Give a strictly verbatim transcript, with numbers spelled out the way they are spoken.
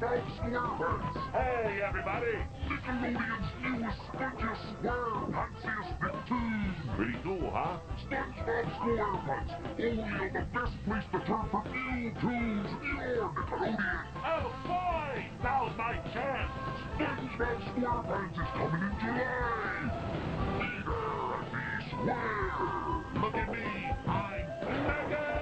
SpongeBob SquarePants. Hey, everybody! Nickelodeon's newest, spongiest, SquarePantsiest Nicktoons. Pretty cool, huh? SpongeBob SquarePants, only on the best place to turn for new tunes, your Nickelodeon. Oh, boy! Now's my chance! SpongeBob SquarePants is coming in July. Be there and be square. Look at me! I'm mega!